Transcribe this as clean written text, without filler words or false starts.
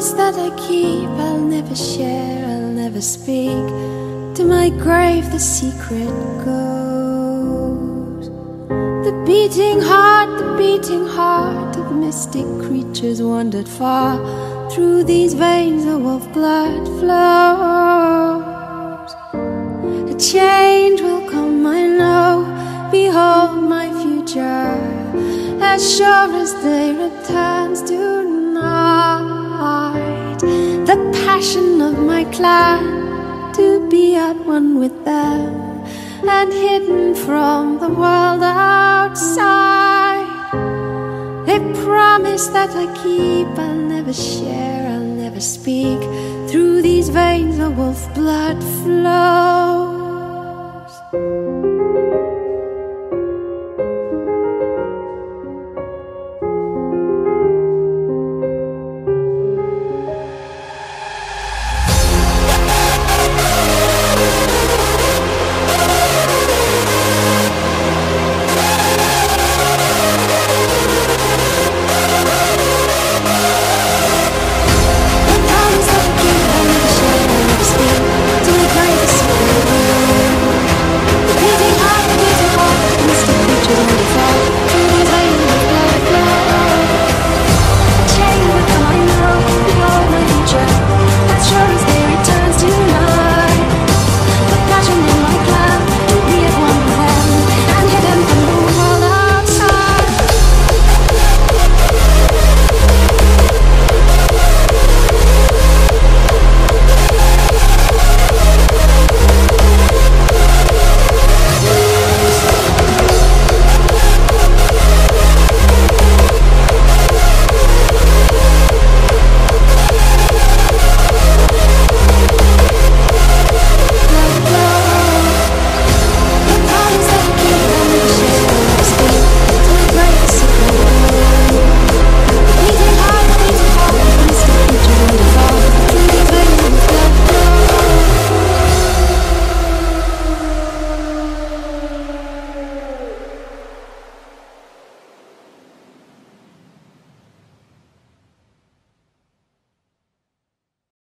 promise that I keep, I'll never share, I'll never speak. To my grave the secret goes. The beating heart of mystic creatures wandered far. Through these veins a wolf blood flows. A change will come, I know. Behold my future, as sure as day returns tonight. The passion of my clan, to be at one with them, and hidden from the world outside. A promise that I keep, I'll never share, I'll never speak. Through these veins a wolf blood flows.